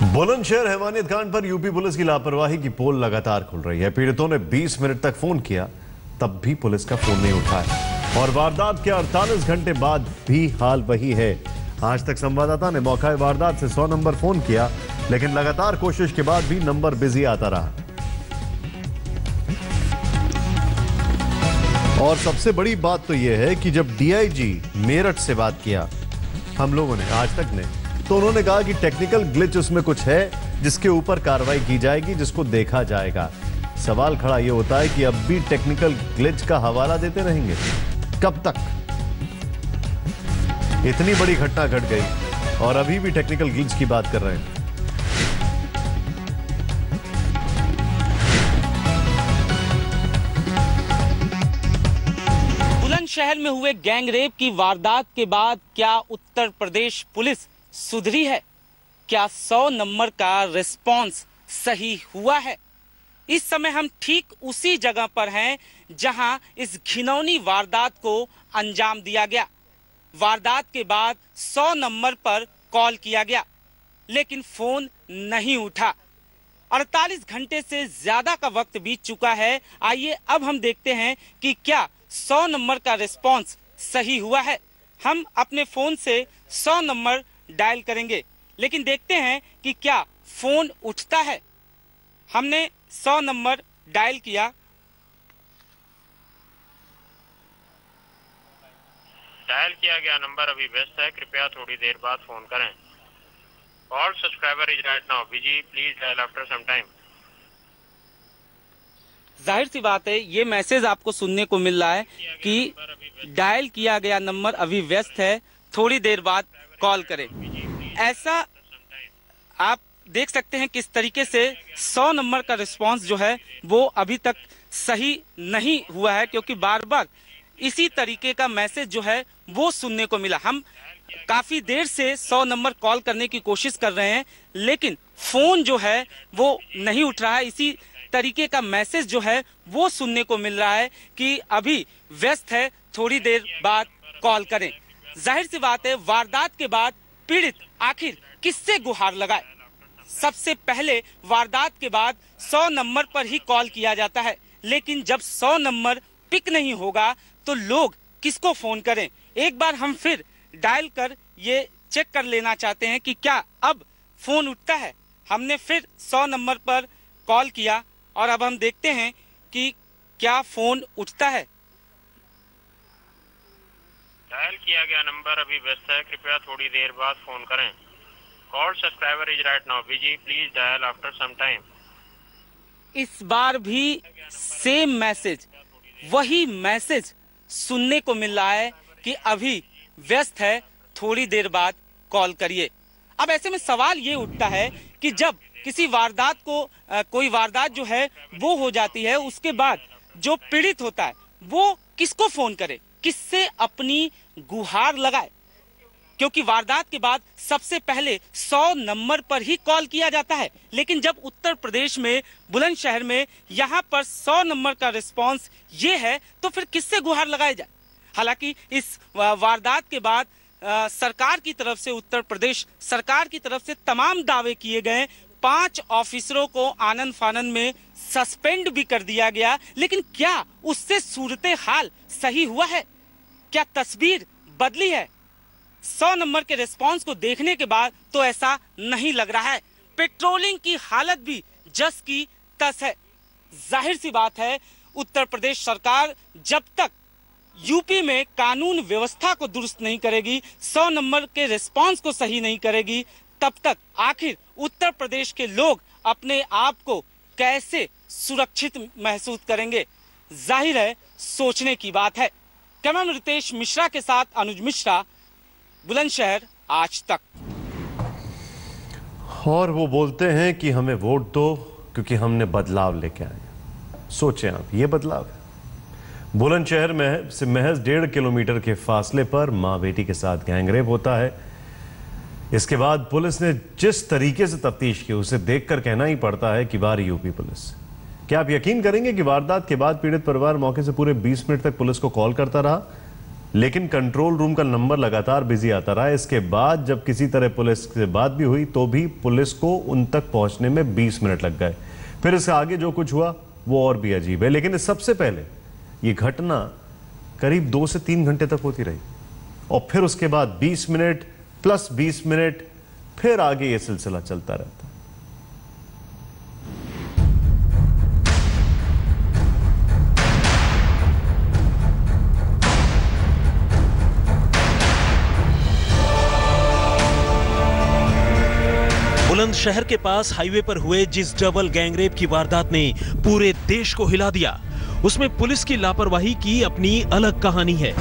बुलंदशहर हैवानियत कांड पर UP police की लापरवाही की पोल लगातार खुल रही है। पीड़ितों ने 20 मिनट तक फोन किया, तब भी पुलिस का फोन नहीं उठाया और वारदात के 48 घंटे बाद भी हाल वही है। आज तक संवाददाता ने मौका वारदात से 100 नंबर फोन किया, लेकिन लगातार कोशिश के बाद भी नंबर बिजी आता रहा। और सबसे बड़ी बात तो यह है कि जब डीआईजी मेरठ से बात किया हम लोगों ने, आज तक ने, तो उन्होंने कहा कि टेक्निकल ग्लिच उसमें कुछ है जिसके ऊपर कार्रवाई की जाएगी, जिसको देखा जाएगा। सवाल खड़ा यह होता है कि अब भी टेक्निकल ग्लिच का हवाला देते रहेंगे कब तक? इतनी बड़ी घटना घट गई और अभी भी टेक्निकल ग्लिच की बात कर रहे हैं। बुलंदशहर में हुए गैंगरेप की वारदात के बाद क्या उत्तर प्रदेश पुलिस सुधरी है? क्या 100 नंबर का रिस्पांस सही हुआ है? इस समय हम ठीक उसी जगह पर हैं जहां इस घिनौनी वारदात को अंजाम दिया गया। वारदात के बाद 100 नंबर पर कॉल किया गया, लेकिन फोन नहीं उठा। 48 घंटे से ज्यादा का वक्त बीत चुका है। आइए अब हम देखते हैं कि क्या 100 नंबर का रिस्पांस सही हुआ है। हम अपने फोन से 100 नंबर डायल करेंगे, लेकिन देखते हैं कि क्या फोन उठता है। हमने 100 नंबर डायल किया। डायल किया गया नंबर अभी व्यस्त है, कृपया थोड़ी देर बाद फोन करें। Call subscriber is right now busy, please dial after some time. जाहिर सी बात है, ये मैसेज आपको सुनने को मिल रहा है कि डायल किया गया नंबर अभी व्यस्त है, थोड़ी देर बाद कॉल करें। ऐसा आप देख सकते हैं किस तरीके से 100 नंबर का रिस्पांस जो है वो अभी तक सही नहीं हुआ है, क्योंकि बार बार इसी तरीके का मैसेज जो है वो सुनने को मिला। हम काफी देर से 100 नंबर कॉल करने की कोशिश कर रहे हैं, लेकिन फोन जो है वो नहीं उठ रहा है। इसी तरीके का मैसेज जो है वो सुनने को मिल रहा है कि अभी व्यस्त है, थोड़ी देर बाद कॉल करें। जाहिर सी बात है, वारदात के बाद पीड़ित आखिर किससे गुहार लगाए? सबसे पहले वारदात के बाद 100 नंबर पर ही कॉल किया जाता है, लेकिन जब 100 नंबर पिक नहीं होगा तो लोग किसको फोन करें? एक बार हम फिर डायल कर ये चेक कर लेना चाहते हैं कि क्या अब फोन उठता है। हमने फिर 100 नंबर पर कॉल किया और अब हम देखते हैं कि क्या फोन उठता है। डायल किया गया नंबर अभी व्यस्त है, कृपया थोड़ी देर बाद फोन करें। Call subscriber is right now busy, please dial after some time. इस बार भी सेम मैसेज, वही मैसेज सुनने को मिल रहा है कि अभी व्यस्त है, थोड़ी देर बाद कॉल करिए। अब ऐसे में सवाल ये उठता है कि जब किसी वारदात को कोई वारदात जो है वो हो जाती है, उसके बाद जो पीड़ित होता है वो किसको फोन करे, किससे अपनी गुहार लगाए? क्योंकि वारदात के बाद सबसे पहले 100 नंबर पर ही कॉल किया जाता है, लेकिन जब उत्तर प्रदेश में बुलंदशहर में यहाँ पर 100 नंबर का रिस्पांस ये है, तो फिर किससे गुहार लगाई जाए? हालांकि इस वारदात के बाद सरकार की तरफ से, उत्तर प्रदेश सरकार की तरफ से तमाम दावे किए गए। 5 ऑफिसरों को आनन फानन में सस्पेंड भी कर दिया गया, लेकिन क्या उससे सूरत हाल सही हुआ है? क्या तस्वीर बदली है? 100 नंबर के रिस्पांस को देखने के बाद तो ऐसा नहीं लग रहा है। पेट्रोलिंग की हालत भी जस की तस है। जाहिर सी बात है, उत्तर प्रदेश सरकार जब तक यूपी में कानून व्यवस्था को दुरुस्त नहीं करेगी, 100 नंबर के रिस्पांस को सही नहीं करेगी, तब तक आखिर उत्तर प्रदेश के लोग अपने आप को कैसे सुरक्षित महसूस करेंगे? जाहिर है, सोचने की बात है। कैमरामैन रितेश मिश्रा के साथ अनुज मिश्रा, बुलंदशहर आज तक। और वो बोलते हैं कि हमें वोट दो क्योंकि हमने बदलाव लेके आए। सोचें आप, ये बदलाव है। बुलंदशहर में से महज 1.5 किलोमीटर के फासले पर मां बेटी के साथ गैंगरेप होता है। इसके बाद पुलिस ने जिस तरीके से तफ्तीश की, उसे देखकर कहना ही पड़ता है कि बार यूपी पुलिस। क्या आप यकीन करेंगे कि वारदात के बाद पीड़ित परिवार मौके से पूरे 20 मिनट तक पुलिस को कॉल करता रहा? लेकिन कंट्रोल रूम का नंबर लगातार बिजी आता रहा। इसके बाद जब किसी तरह पुलिस से बात भी हुई तो भी पुलिस को उन तक पहुंचने में 20 मिनट लग गए। फिर इससे आगे जो कुछ हुआ वो और भी अजीब है। लेकिन सबसे पहले ये घटना करीब 2 से 3 घंटे तक होती रही और फिर उसके बाद 20 मिनट प्लस 20 मिनट फिर आगे ये सिलसिला चलता रहता। बुलंदशहर के पास हाईवे पर हुए जिस डबल गैंगरेप की वारदात ने पूरे देश को हिला दिया, उसमें पुलिस की लापरवाही की अपनी अलग कहानी है।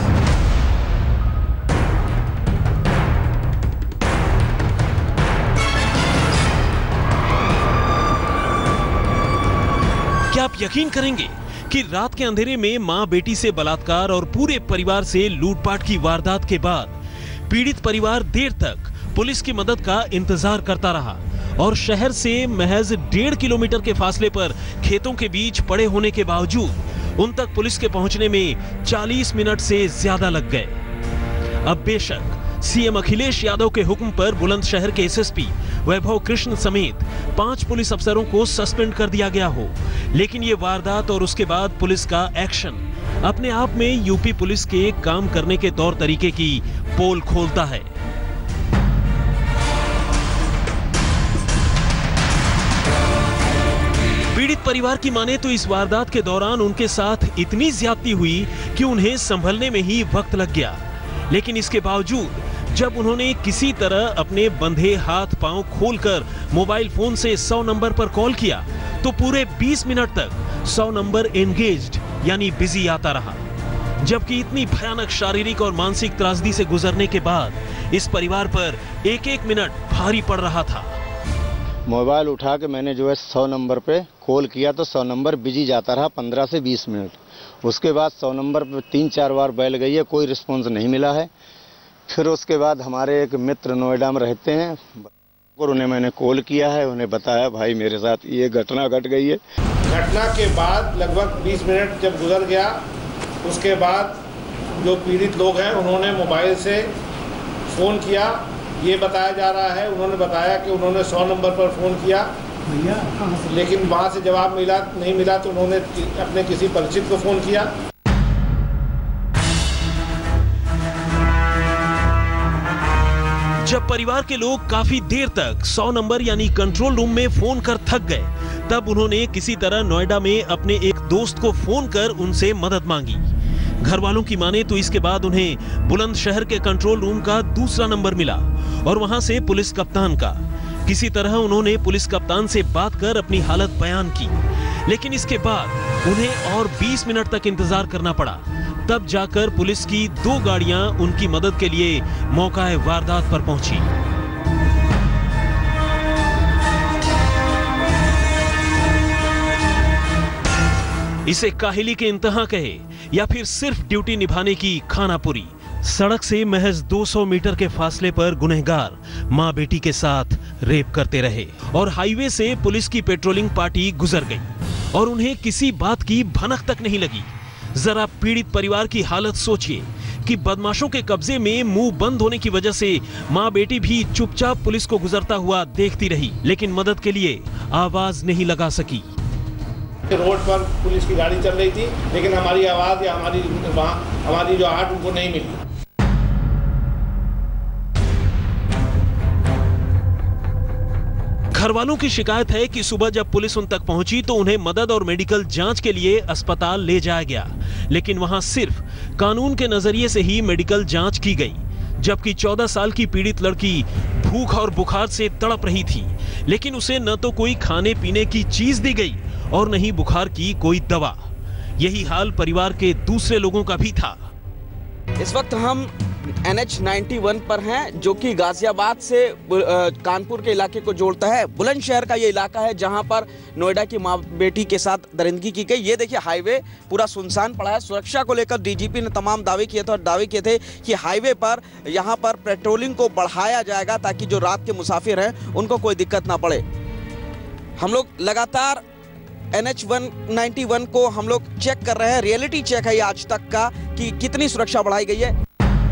क्या आप यकीन करेंगे कि रात के अंधेरे में मां बेटी से बलात्कार और पूरे परिवार से लूटपाट की वारदात के बाद पीड़ित परिवार देर तक पुलिस की मदद का इंतजार करता रहा और शहर से महज 1.5 किलोमीटर के फासले पर खेतों के बीच पड़े होने के बावजूद उन तक पुलिस के पहुंचने में 40 मिनट से ज्यादा लग गए। अब बेशक सीएम अखिलेश यादव के हुक्म पर बुलंदशहर के एसएसपी वैभव कृष्ण समेत 5 पुलिस अफसरों को सस्पेंड कर दिया गया हो, लेकिन ये वारदात और उसके बाद पुलिस का एक्शन अपने आप में यूपी पुलिस के काम करने के तौर तरीके की पोल खोलता है। पीड़ित परिवार की माने तो इस वारदात के दौरान उनके साथ इतनी ज्यादती हुई कि उन्हें संभलने में ही वक्त लग गया, लेकिन इसके बावजूद जब उन्होंने किसी तरह अपने बंधे हाथ पांव खोलकर मोबाइल फोन से 100 नंबर पर कॉल किया तो पूरे 20 मिनट तक 100 नंबर एंगेज्ड यानी बिजी आता रहा। जबकि इतनी भयानक शारीरिक और मानसिक त्रासदी से गुजरने के बाद इस परिवार पर एक एक मिनट भारी पड़ रहा था। मोबाइल उठा के मैंने जो है 100 नंबर पे कॉल किया तो 100 नंबर बिजी जाता रहा 15 से 20 मिनट। उसके बाद 100 नंबर पे 3-4 बार बैल गई है, कोई रिस्पॉन्स नहीं मिला है। फिर उसके बाद हमारे एक मित्र नोएडा में रहते हैं और उन्हें मैंने कॉल किया है, उन्हें बताया भाई मेरे साथ ये घटना घट गई है। घटना के बाद लगभग 20 मिनट जब गुजर गया, उसके बाद जो पीड़ित लोग हैं उन्होंने मोबाइल से फ़ोन किया। ये बताया जा रहा है, उन्होंने बताया कि उन्होंने 100 नंबर पर फ़ोन किया, लेकिन वहाँ से जवाब नहीं मिला तो उन्होंने अपने किसी परिचित को फ़ोन किया। जब परिवार के लोग काफी देर तक 100 नंबर यानी कंट्रोल रूम में फोन कर थक गए, तब उन्होंने किसी तरह नोएडा में अपने एक दोस्त को फोन कर उनसे मदद मांगी। घर वालों की माने तो इसके बाद उन्हें बुलंदशहर के कंट्रोल रूम का दूसरा नंबर मिला और वहां से पुलिस कप्तान का। किसी तरह उन्होंने पुलिस कप्तान से बात कर अपनी हालत बयान की, लेकिन इसके बाद उन्हें और 20 मिनट तक इंतजार करना पड़ा। तब जाकर पुलिस की 2 गाड़ियां उनकी मदद के लिए मौका वारदात पर पहुंची। इसे काहिली के इंतहा कहे या फिर सिर्फ ड्यूटी निभाने की खानापुरी। सड़क से महज 200 मीटर के फासले पर गुनहगार मां बेटी के साथ रेप करते रहे और हाईवे से पुलिस की पेट्रोलिंग पार्टी गुजर गई और उन्हें किसी बात की भनक तक नहीं लगी। जरा पीड़ित परिवार की हालत सोचिए कि बदमाशों के कब्जे में मुंह बंद होने की वजह से मां बेटी भी चुपचाप पुलिस को गुजरता हुआ देखती रही, लेकिन मदद के लिए आवाज नहीं लगा सकी। रोड पर पुलिस की गाड़ी चल रही थी, लेकिन हमारी आवाज या हमारी जो आहट उनको नहीं मिली। घर वालों की शिकायत है कि सुबह जब पुलिस उन तक पहुंची तो उन्हें मदद और मेडिकल जांच के लिए अस्पताल ले जाया गया, लेकिन वहां सिर्फ कानून के नजरिए से ही मेडिकल जांच की गई। जबकि 14 साल की पीड़ित लड़की भूख और बुखार से तड़प रही थी, लेकिन उसे न तो कोई खाने पीने की चीज दी गई और न ही बुखार की कोई दवा। यही हाल परिवार के दूसरे लोगों का भी था। इस वक्त हम NH91 पर हैं, जो कि गाजियाबाद से कानपुर के इलाके को जोड़ता है। बुलंदशहर का ये इलाका है जहां पर नोएडा की मां बेटी के साथ दरिंदगी की गई। ये देखिए हाईवे पूरा सुनसान पड़ा है। सुरक्षा को लेकर डीजीपी ने तमाम दावे किए थे और दावे किए थे कि हाईवे पर यहां पर पेट्रोलिंग को बढ़ाया जाएगा ताकि जो रात के मुसाफिर हैं उनको कोई दिक्कत ना पड़े। हम लोग लगातार NH191 को हम लोग चेक कर रहे हैं। रियलिटी चेक है ये आज तक का कि कितनी सुरक्षा बढ़ाई गई है।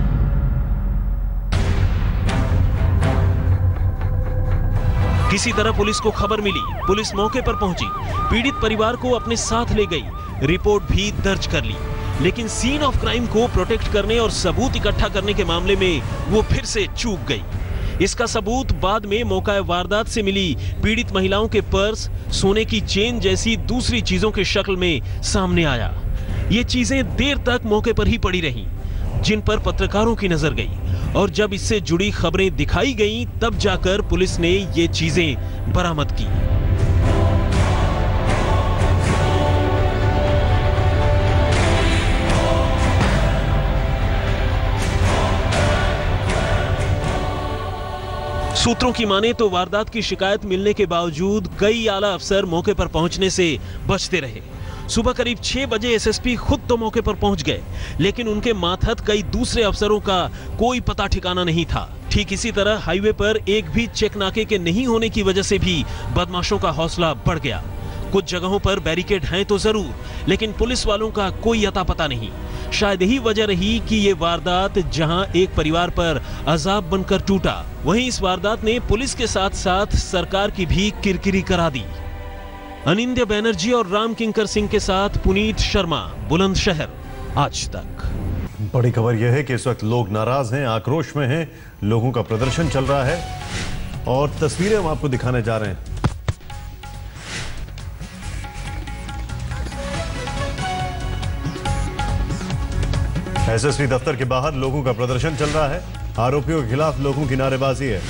किसी तरह पुलिस को खबर मिली, पुलिस मौके पर पहुंची, पीड़ित परिवार को अपने साथ ले गई, रिपोर्ट भी दर्ज कर ली, लेकिन सीन ऑफ क्राइम को प्रोटेक्ट करने और सबूत इकट्ठा करने के मामले में वो फिर से चूक गई। इसका सबूत बाद में मौका वारदात से मिली पीड़ित महिलाओं के पर्स, सोने की चेन जैसी दूसरी चीजों के शक्ल में सामने आया। ये चीजें देर तक मौके पर ही पड़ी रहीं, जिन पर पत्रकारों की नजर गई, और जब इससे जुड़ी खबरें दिखाई गईं, तब जाकर पुलिस ने ये चीजें बरामद की। सूत्रों की माने तो वारदात की शिकायत मिलने के बावजूद कई आला अफसर मौके पर पहुंचने से बचते रहे। सुबह करीब 6 बजे एसएसपी खुद तो मौके पर पहुंच गए, लेकिन उनके मातहत कई दूसरे अफसरों का कोई पता ठिकाना नहीं था। ठीक इसी तरह हाईवे पर एक भी चेक नाके के नहीं होने की वजह से भी बदमाशों का हौसला बढ़ गया। कुछ जगहों पर बैरिकेड हैं तो जरूर, लेकिन पुलिस वालों का कोई अता पता नहीं। शायद यही वजह रही कि ये वारदात जहां एक परिवार पर अजाब बनकर टूटा, वहीं इस वारदात ने पुलिस के साथ साथ सरकार की भी किरकिरी करा दी। अनिंद्य बैनर्जी और राम किंकर सिंह के साथ पुनीत शर्मा, बुलंदशहर, आज तक। बड़ी खबर यह है कि इस वक्त लोग नाराज हैं, आक्रोश में हैं, लोगों का प्रदर्शन चल रहा है और तस्वीरें हम आपको दिखाने जा रहे हैं। एसएसपी दफ्तर के बाहर लोगों का प्रदर्शन चल रहा है, आरोपियों के खिलाफ लोगों की नारेबाजी है।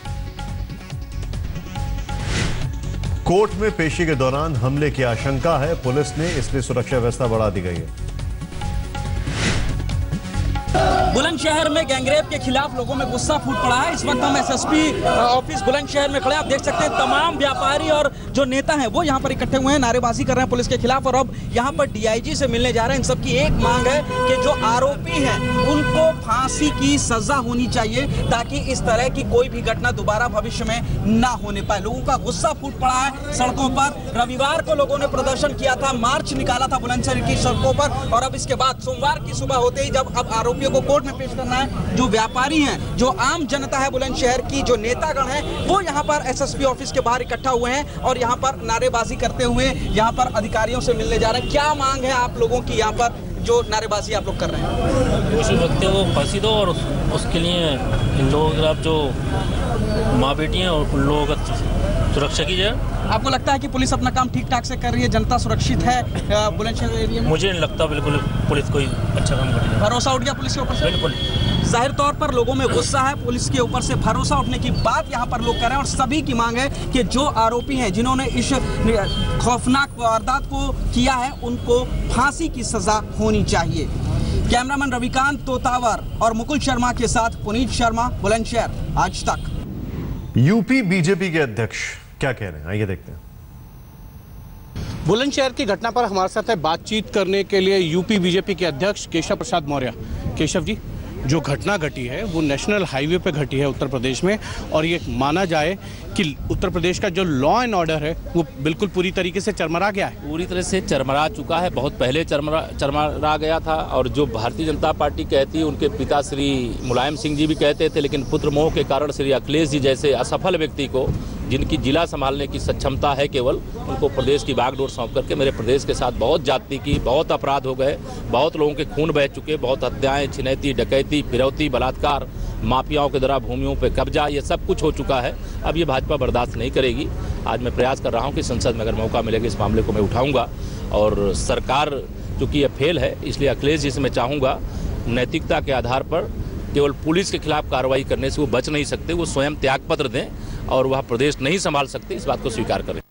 कोर्ट में पेशी के दौरान हमले की आशंका है, पुलिस ने इसलिए सुरक्षा व्यवस्था बढ़ा दी गई है। बुलंदशहर में गैंगरेप के खिलाफ लोगों में गुस्सा फूट पड़ा है। इस वक्त हम एसएसपी ऑफिस बुलंदशहर में खड़े हैं। आप देख सकते हैं तमाम व्यापारी और जो नेता हैं वो यहाँ पर इकट्ठे हुए हैं, नारेबाजी कर रहे हैं पुलिस के खिलाफ, और अब यहाँ पर डीआईजी से मिलने जा रहे हैं। इन सबकी एक मांग है कि जो आरोपी हैं उनको फांसी की सजा होनी चाहिए, ताकि इस तरह की कोई भी घटना दोबारा भविष्य में ना होने पाए। लोगों का गुस्सा फूट पड़ा है सड़कों पर। रविवार को लोगों ने प्रदर्शन किया था, मार्च निकाला था बुलंदशहर की सड़कों पर, और अब इसके बाद सोमवार की सुबह होते ही जब अब आरोपियों को कोर्ट में पेश करना है, जो व्यापारी हैं, जो आम जनता है बुलंदशहर की, जो नेतागण हैं, वो यहाँ पर एसएसपी ऑफिस के बाहर इकट्ठा हुए हैं और यहाँ पर नारेबाजी करते हुए यहाँ पर अधिकारियों से मिलने जा रहे हैं। क्या मांग है आप लोगों की यहाँ पर जो नारेबाजी आप लोग कर रहे हैं? दोषी व्यक्ति को फांसी दो और उसके लिए इन लोगों के खिलाफ जो माँ बेटी हैं उन लोगों का सुरक्षा की जाए। आपको लगता है कि पुलिस अपना काम ठीक ठाक से कर रही है, जनता सुरक्षित है बुलंदशहर एरिया में? मुझे नहीं लगता बिल्कुल पुलिस कोई अच्छा काम कर रही है। भरोसा उठ गया पुलिस के ऊपर से? बिल्कुल। जाहिर तौर पर लोगों में गुस्सा है, पुलिस के ऊपर से भरोसा उठने की बात यहाँ पर लोग कर रहे हैं, और सभी की मांग है कि जो आरोपी हैं जिन्होंने इस खौफनाक वारदात को किया है उनको फांसी की सजा होनी चाहिए। कैमरामैन रविकांत तोतावर और मुकुल शर्मा के साथ पुनीत शर्मा, बुलंदशहर, आज तक। यूपी बीजेपी के अध्यक्ष क्या कह रहे हैं, आइए देखते हैं। बुलंदशहर की घटना पर हमारे साथ है बातचीत करने के लिए यूपी बीजेपी के अध्यक्ष केशव प्रसाद मौर्य। केशव जी, जो घटना घटी है वो नेशनल हाईवे पे घटी है उत्तर प्रदेश में, और ये माना जाए कि उत्तर प्रदेश का जो लॉ एंड ऑर्डर है वो बिल्कुल पूरी तरीके से चरमरा गया है। पूरी तरह से चरमरा चुका है, बहुत पहले चरमरा गया था। और जो भारतीय जनता पार्टी कहती है, उनके पिता श्री मुलायम सिंह जी भी कहते थे, लेकिन पुत्र मोह के कारण श्री अखिलेश जी जैसे असफल व्यक्ति को, जिनकी जिला संभालने की सक्षमता है केवल, उनको प्रदेश की बागडोर सौंप करके मेरे प्रदेश के साथ बहुत जाति की, बहुत अपराध हो गए, बहुत लोगों के खून बह चुके, बहुत हत्याएं, छिनैती, डकैती, फिरौती, बलात्कार, माफियाओं के द्वारा भूमियों पे कब्जा, ये सब कुछ हो चुका है। अब ये भाजपा बर्दाश्त नहीं करेगी। आज मैं प्रयास कर रहा हूँ कि संसद में अगर मौका मिलेगा इस मामले को मैं उठाऊंगा, और सरकार चूँकि ये फेल है, इसलिए अखिलेश जी से मैं चाहूँगा नैतिकता के आधार पर केवल पुलिस के खिलाफ कार्रवाई करने से वो बच नहीं सकते, वो स्वयं त्यागपत्र दें, और वह प्रदेश नहीं संभाल सकते, इस बात को स्वीकार करें।